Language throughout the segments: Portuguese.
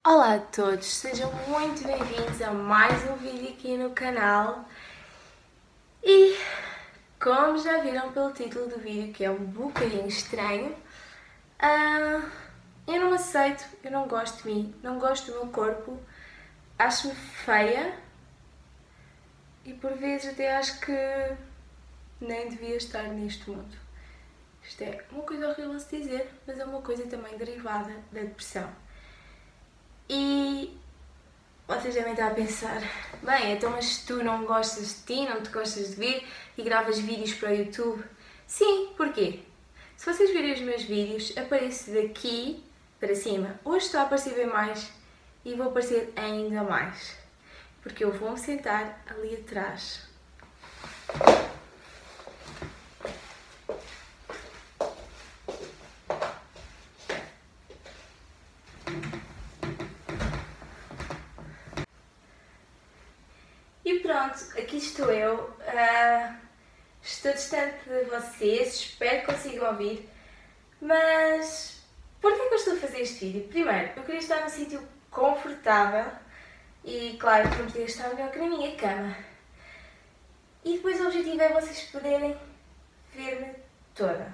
Olá a todos, sejam muito bem-vindos a mais um vídeo aqui no canal. E como já viram pelo título do vídeo, que é um bocadinho estranho, eu não aceito, eu não gosto de mim, não gosto do meu corpo, acho-me feia e por vezes até acho que nem devia estar neste mundo. Isto é uma coisa horrível a se dizer, mas é uma coisa também derivada da depressão. E vocês devem estar a pensar, bem, então mas tu não gostas de ti, não te gostas de ver e gravas vídeos para o YouTube? Sim, porquê? Se vocês virem os meus vídeos, apareço daqui para cima. Hoje estou a aparecer bem mais e vou aparecer ainda mais, porque eu vou-me sentar ali atrás. E pronto, aqui estou eu. Estou distante de vocês, espero que consigam ouvir. Mas porquê que eu estou a fazer este vídeo? Primeiro, eu queria estar num sítio confortável e claro que não podia estar melhor que na minha cama. E depois o objetivo é vocês poderem ver-me toda.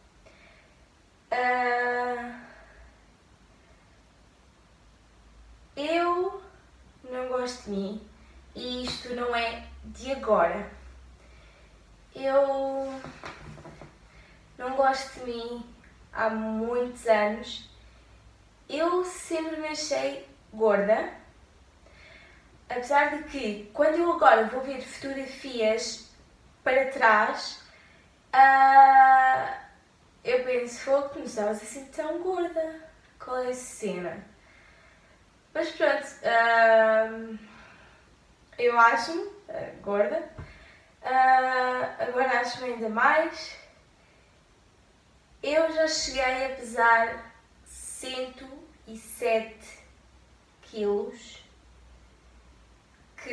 Eu não gosto de mim e isto não é de agora. Eu não gosto de mim há muitos anos. Eu sempre me achei gorda, apesar de que quando eu agora vou ver fotografias para trás, eu penso, fogo, não estavas assim tão gorda, qual é a cena? Mas pronto, eu acho-me gorda, agora acho-me ainda mais. Eu já cheguei a pesar 107 quilos, que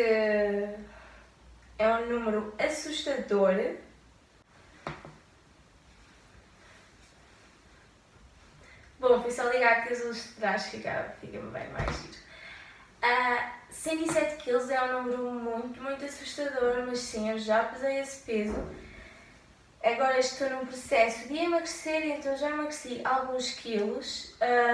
é um número assustador. Bom, foi só ligar aqui as luzes de trás, fica-me bem mais giro. 107 kg é um número muito assustador, mas sim, eu já pesei esse peso. Agora estou num processo de emagrecer, então já emagreci alguns quilos.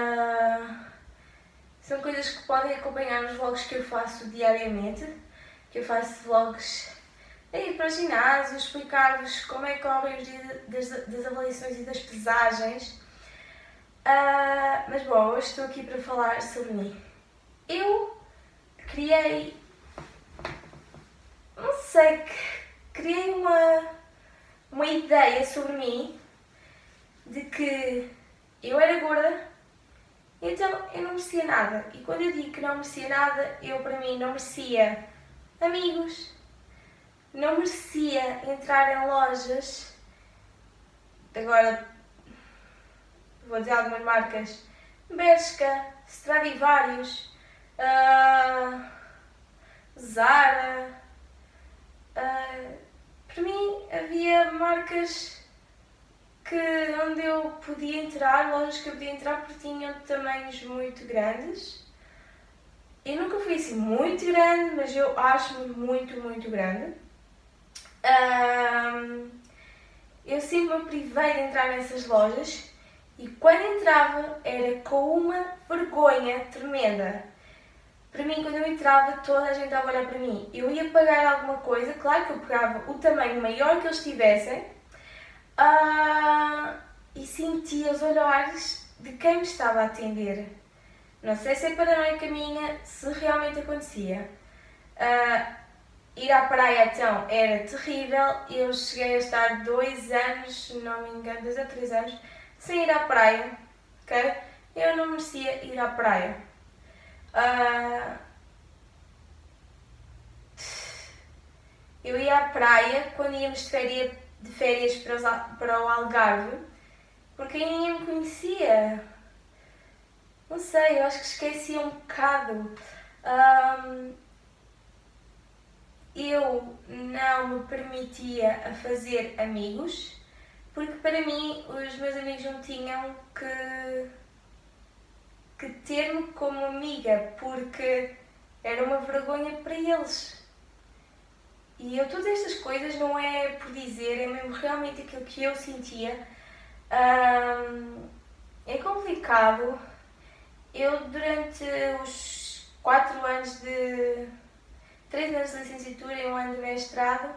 São coisas que podem acompanhar nos vlogs que eu faço diariamente, que eu faço vlogs a ir para o ginásio, explicar-vos como é que correm os dias das avaliações e das pesagens. Mas bom, hoje estou aqui para falar sobre mim. Eu criei uma ideia sobre mim de que eu era gorda, então eu não merecia nada. E quando eu digo que não merecia nada, eu para mim não merecia amigos, não merecia entrar em lojas. Agora vou dizer algumas marcas: Bershka, Stradivarius, Zara. Para mim havia marcas onde eu podia entrar, lojas que eu podia entrar porque tinham tamanhos muito grandes. Eu nunca fui assim muito grande, mas eu acho-me muito grande. Eu sempre me privei de entrar nessas lojas e quando entrava era com uma vergonha tremenda. Para mim, quando eu entrava, toda a gente estava a olhar para mim. Eu ia pagar alguma coisa, claro que eu pegava o tamanho maior que eles tivessem, e sentia os olhares de quem me estava a atender. Não sei se é paranoica minha, se realmente acontecia. Ir à praia então era terrível. Eu cheguei a estar 2 anos, se não me engano, 2 a 3 anos, sem ir à praia, ok? Eu não merecia ir à praia. Eu ia à praia quando íamos de férias para o Algarve, porque aí ninguém me conhecia. Não sei, eu acho que esquecia um bocado. Eu não me permitia a fazer amigos, porque para mim os meus amigos não tinham que que ter-me como amiga, porque era uma vergonha para eles. E eu, todas estas coisas não é por dizer, é mesmo realmente aquilo que eu sentia. É complicado. Eu, durante os 4 anos de... 3 anos de licenciatura e 1 ano de mestrado,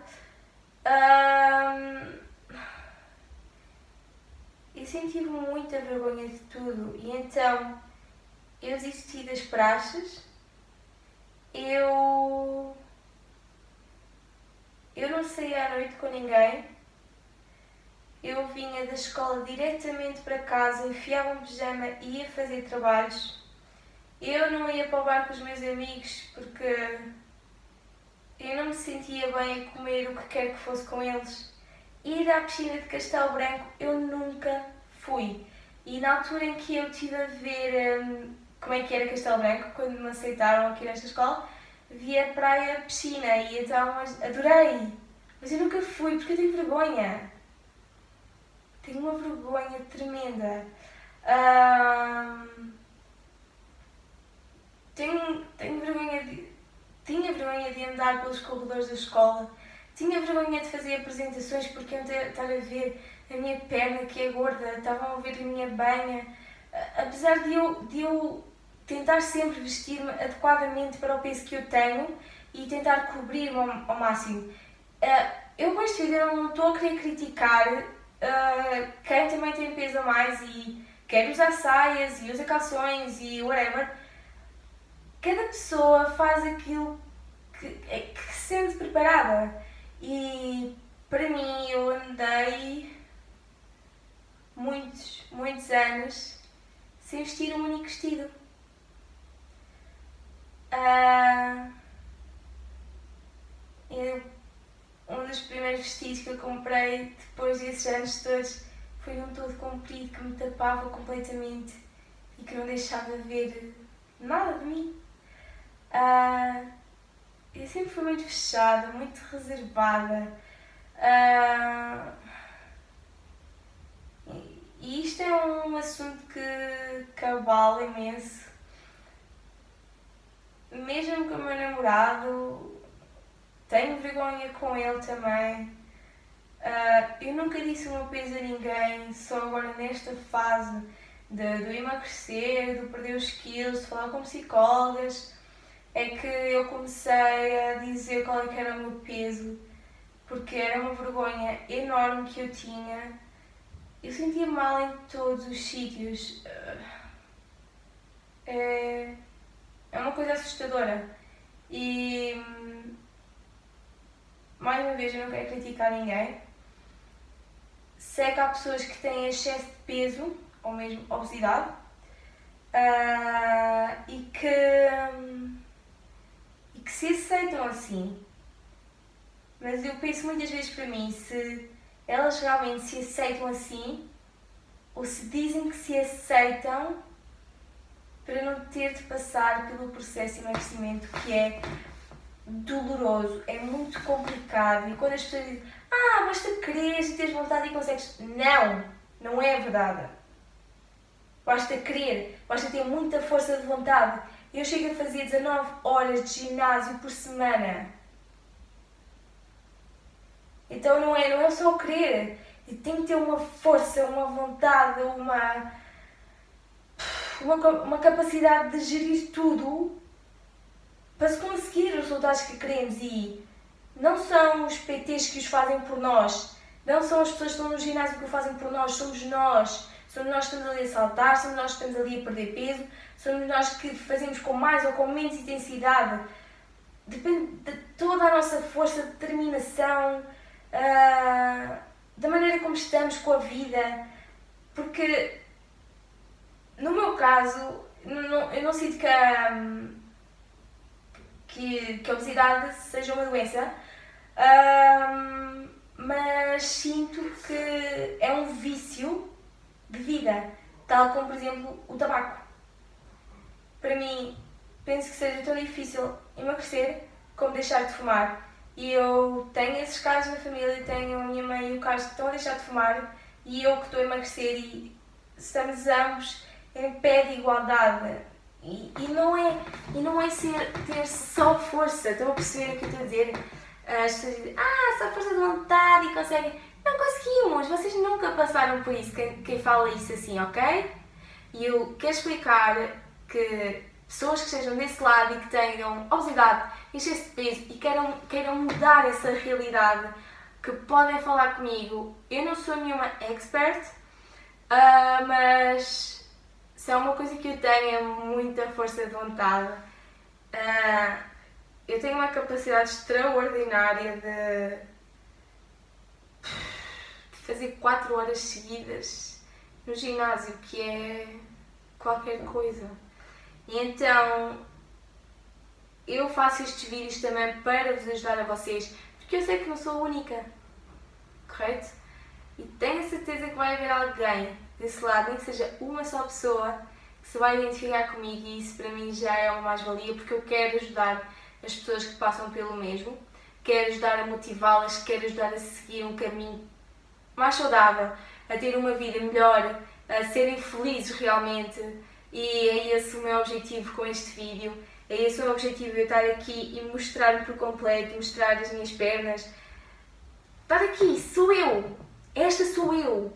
eu senti muita vergonha de tudo. E então, eu desisti das praxes. Eu não saía à noite com ninguém. Eu vinha da escola diretamente para casa, enfiava um pijama e ia fazer trabalhos. Eu não ia para o bar com os meus amigos porque eu não me sentia bem a comer o que quer que fosse com eles. Ir à piscina de Castelo Branco eu nunca fui. E na altura em que eu estive a ver como é que era Castelo Branco, quando me aceitaram aqui nesta escola, vi a praia, piscina, e então adorei. Mas eu nunca fui porque eu tenho vergonha. Tenho uma vergonha tremenda. Tenho vergonha tinha vergonha de andar pelos corredores da escola. Tinha vergonha de fazer apresentações porque iam estar a ver a minha perna que é gorda, estavam a ver a minha banha. Apesar de eu tentar sempre vestir-me adequadamente para o peso que eu tenho e tentar cobrir-me ao máximo. Eu com este vídeo não estou a querer criticar quem também tem peso a mais e quer usar saias e usa calções e whatever. Cada pessoa faz aquilo que se sente preparada. E para mim, eu andei muitos anos sem vestir um único vestido. Um dos primeiros vestidos que eu comprei depois desses anos todos foi um todo comprido que me tapava completamente e que não deixava ver nada de mim. Eu sempre fui muito fechada, muito reservada. E isto é um assunto que abala imenso. Mesmo com o meu namorado, tenho vergonha com ele também. Eu nunca disse o meu peso a ninguém, só agora nesta fase do emagrecer, do perder os quilos, de falar com psicólogas, é que eu comecei a dizer qual é que era o meu peso, porque era uma vergonha enorme que eu tinha. Eu sentia mal em todos os sítios. É uma coisa assustadora. E mais uma vez, eu não quero criticar ninguém. Sei que há pessoas que têm excesso de peso, ou mesmo obesidade, e que se aceitam assim. Mas eu penso muitas vezes para mim, se elas realmente se aceitam assim, ou se dizem que se aceitam para não ter de passar pelo processo de emagrecimento, que é doloroso, é muito complicado. E quando as pessoas dizem, basta quereres e teres vontade e consegues. Não é verdade. Basta querer, basta ter muita força de vontade. Eu chego a fazer 19 horas de ginásio por semana. Então não é só querer. Tem que ter uma força, uma vontade, uma capacidade de gerir tudo para se conseguir os resultados que queremos. E não são os PTs que os fazem por nós, não são as pessoas que estão no ginásio que o fazem por nós, somos nós. Somos nós que estamos ali a saltar, somos nós que estamos ali a perder peso, somos nós que fazemos com mais ou com menos intensidade. Depende de toda a nossa força, determinação, da maneira como estamos com a vida. Porque, no meu caso, eu não sinto que a obesidade seja uma doença, mas sinto que é um vício de vida, tal como, por exemplo, o tabaco. Para mim, penso que seja tão difícil emagrecer como deixar de fumar. E eu tenho esses casos na família, tenho a minha mãe e o Carlos que estão a deixar de fumar e eu que estou a emagrecer, e estamos ambos em pé de igualdade. E não é ter só força. Estão a perceber o que eu estou a dizer? As pessoas dizem, só força de vontade e conseguem. Não conseguimos, vocês nunca passaram por isso, quem fala isso assim, ok? E eu quero explicar que pessoas que estejam desse lado e que tenham obesidade, excesso de peso e queiram mudar essa realidade, que podem falar comigo. Eu não sou nenhuma expert, mas se é uma coisa que eu tenho é muita força de vontade. Eu tenho uma capacidade extraordinária de fazer 4 horas seguidas no ginásio, que é qualquer coisa. E então eu faço estes vídeos também para vos ajudar a vocês, porque eu sei que não sou a única, correto? E tenho a certeza que vai haver alguém desse lado, nem que seja uma só pessoa, que se vai identificar comigo, e isso para mim já é uma mais-valia, porque eu quero ajudar as pessoas que passam pelo mesmo, quero ajudar a motivá-las, quero ajudar a seguir um caminho mais saudável, a ter uma vida melhor, a serem felizes realmente. E é esse o meu objetivo com este vídeo, é esse o meu objetivo, eu estar aqui e mostrar-me por completo, mostrar as minhas pernas. Estar aqui, sou eu, esta sou eu.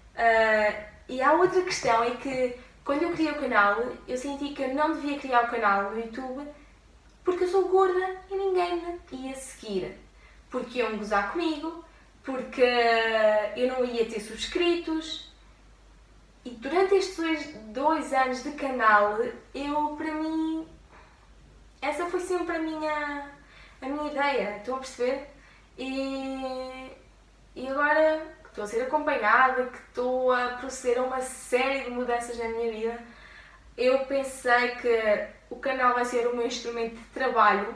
E há outra questão, é que quando eu criei o canal, eu senti que eu não devia criar o canal no YouTube porque eu sou gorda e ninguém me ia seguir. Porque iam gozar comigo, porque eu não ia ter subscritos. E durante estes 2 anos de canal, para mim, essa foi sempre a minha ideia, estão a perceber? E agora que estou a ser acompanhada, que estou a proceder a uma série de mudanças na minha vida, eu pensei que o canal vai ser o meu instrumento de trabalho.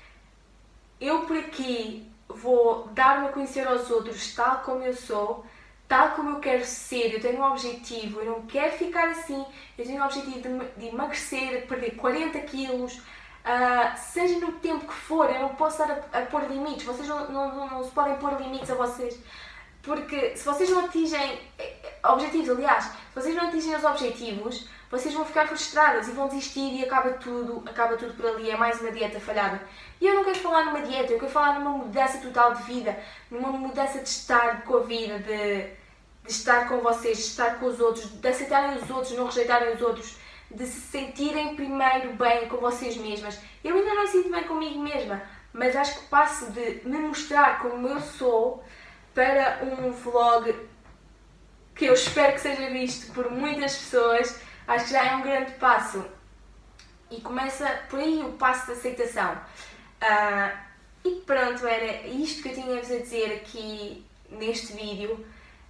Eu por aqui vou dar-me a conhecer aos outros tal como eu sou, tal como eu quero ser. Eu tenho um objetivo, eu não quero ficar assim, eu tenho um objetivo de emagrecer, de perder 40 quilos, seja no tempo que for. Eu não posso estar a pôr limites, vocês não se podem pôr limites a vocês, porque se vocês não atingem objetivos, aliás, se vocês não atingem os objetivos, vocês vão ficar frustradas e vão desistir e acaba tudo por ali, é mais uma dieta falhada. E eu não quero falar numa dieta, eu quero falar numa mudança total de vida, numa mudança de estar com a vida, de estar com vocês, de estar com os outros, de aceitarem os outros, não rejeitarem os outros, de se sentirem primeiro bem com vocês mesmas. Eu ainda não me sinto bem comigo mesma, mas acho que passo de me mostrar como eu sou para um vlog que eu espero que seja visto por muitas pessoas. Acho que já é um grande passo. E começa por aí o passo de aceitação. E pronto, era isto que eu tinha-vos a dizer aqui neste vídeo.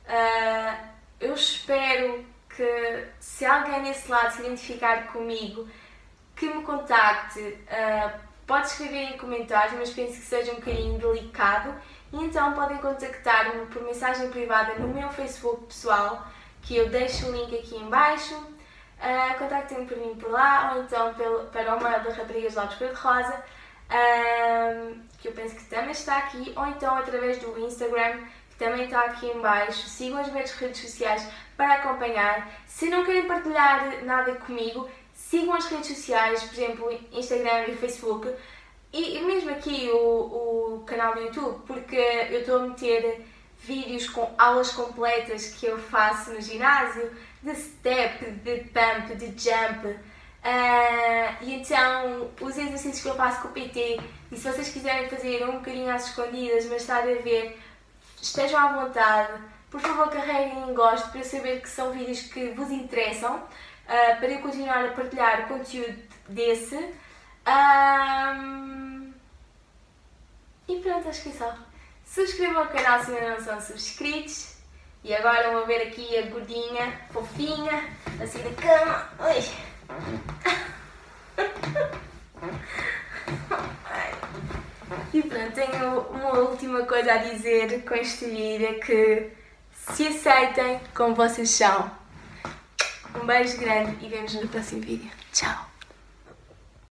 Eu espero que, se alguém desse lado se identificar comigo, que me contacte. Pode escrever em comentários, mas penso que seja um bocadinho delicado. E então podem contactar-me por mensagem privada no meu Facebook pessoal, que eu deixo o link aqui em baixo. Contactem-me por mim por lá, ou então para uma das raparigas lá de cor-de-rosa, que eu penso que também está aqui, ou então através do Instagram, que também está aqui em baixo. Sigam as minhas redes sociais para acompanhar. Se não querem partilhar nada comigo, sigam as redes sociais, por exemplo, Instagram e Facebook, e mesmo aqui o canal do YouTube, porque eu estou a meter vídeos com aulas completas que eu faço no ginásio, de step, de pump, de jump, e então os exercícios que eu faço com o PT, e se vocês quiserem fazer um bocadinho às escondidas, mas estar a ver, estejam à vontade, por favor carreguem em gosto para eu saber que são vídeos que vos interessam, para eu continuar a partilhar conteúdo desse. E pronto, acho que é só. Subscrevam o canal se ainda não são subscritos. E agora vão ver aqui a gordinha, fofinha, assim da cama. Ui. E pronto, tenho uma última coisa a dizer com este vídeo, que se aceitem como vocês são. Um beijo grande e vemos no próximo vídeo. Tchau!